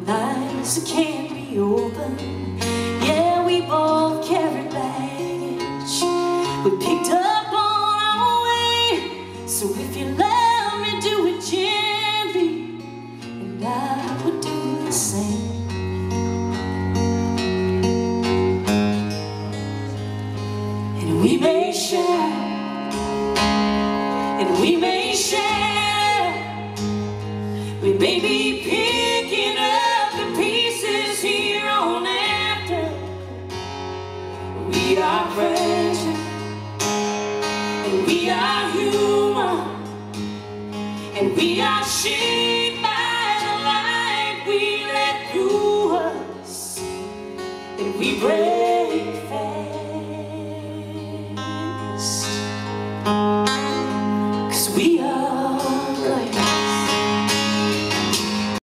nights that can't be open. Yeah, we both carried baggage we picked up on our way. So if you love me, do it gently, and I would do the same. And we may share, and we may share. We may be picking up the pieces here on after. We are fragile, and we are human, and we are shaped by the light we let through us, and we break fast, 'cause we are